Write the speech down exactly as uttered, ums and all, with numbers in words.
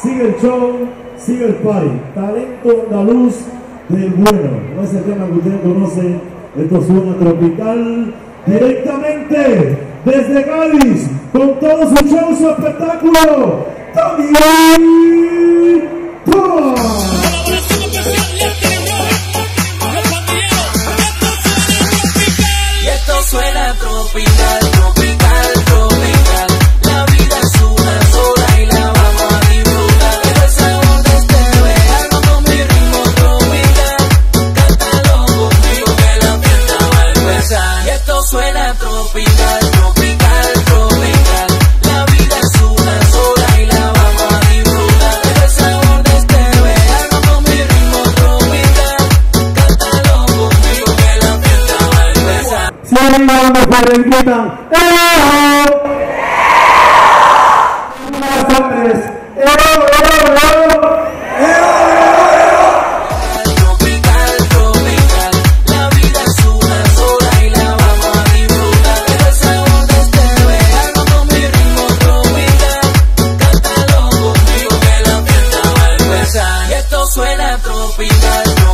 sigue el show, sigue el party. Talento andaluz del bueno. No es el tema que ustedes conocen. Esto suena tropical directamente desde Cádiz con todo su show, su espectáculo. También ¡pum! Y esto suena tropical, tropical, tropical. La vida es una sola y la vamos a disfrutar. Es el sabor de este verano con mi ritmo tropical. Cántalo conmigo que la fiesta va a empezar. Y esto suena tropical, tropical, tropical. La vida es una sola y la vamos a disfrutar. Es el sabor de este verano con mi ritmo tropical. Cántalo conmigo que la fiesta va a empezar. Si hay una mujer gritan ¡eh! Más hombres ¡eh! Tropical, tropical, la vida es una sola y la vamos a disfrutar. Es el sabor de este verano con mi ritmo tropical. Cántalo conmigo que la fiesta va a empezar. Y esto suena tropical.